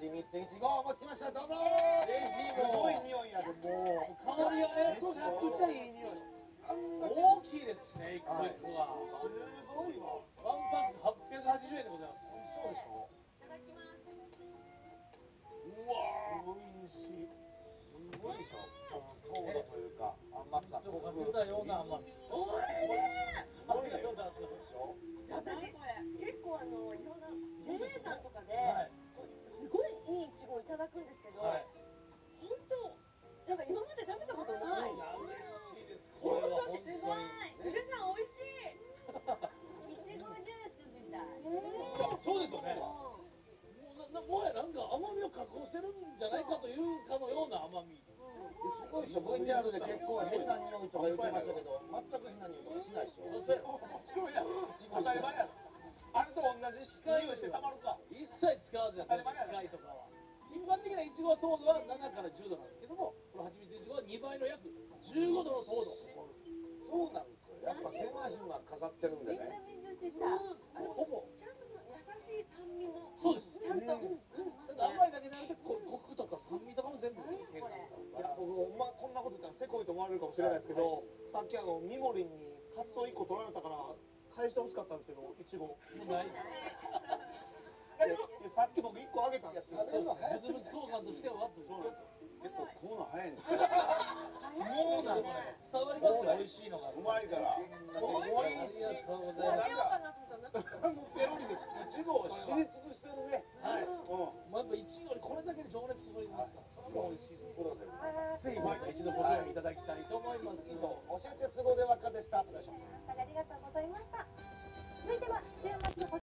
ちみついちごをお持ちしました。どうぞ。 ぜひすごもい匂いやで、もう。 香りがね、 めちゃくちゃいい匂い。 大きいですしね、一個一個が。 すごいわ。 ワンパック880円でございます。 そうでしょ。 いただきます。 うわー、美味しい。 すごいでしょ。糖度というか甘さ。 ちょっとかけたような甘み。 おいしい。 甘みがような味でしょ。 私これ結構いろんなジェネーさんとかで、 はい。 すごいいいイチゴをいただくんですけど、 はい。 本当なんか今まで食べたことない。 嬉しいです。これは本当に。 すごい。皆さん美味しい。いちごジュースみたい。 そうですよね。もはやなんか甘みを加工してるんじゃないかというかのような甘み。 すごいでしょ。VTR で結構変な匂いとか言ってましたけど、全く変な匂いとかしないでしょ。 そうそう。 そうや。当たり前や。あれと同じ匂いしてたまるか。 一切使わずやってる機械とかは。一般的なイチゴは糖度は7から10度なんですけども、この蜂蜜イチゴは2倍の約15度の糖度。 そうなんですよ。やっぱ手間暇かかってるんでみずね。 みずしさ、 ほぼ。 ちゃんとその優しい酸味もそうです。 ちゃんと、 甘いだけじゃなくてコクとか酸味とかも全部計算されていや、僕、こんなこと言ったらせこいと思われるかもしれないですけど、さっきミモリンにカツオ1個取られたから返してほしかったんですけど、イチゴ。 もうない。 さっき僕1個あげたんですよ。 食べるの早す物々 ぎない。 交換としてはワッとそうなんですよ。 結構食うの早いんですよ。 もうなんか伝わりますよ、美味しいのが。 うまいから。 ありがとうございます。 食べようかなと思ったらもうペロリです。 いちごを知り尽くしてるね。 はい。 うん。 まあ、やっぱイチゴにこれだけで情熱注いでますから、それも美味しいです。 プロで。 ぜひ皆さん一度ご賞味いただきたいと思います。 以上、教えてすごでわかでした。 ありがとうございました。続いては週末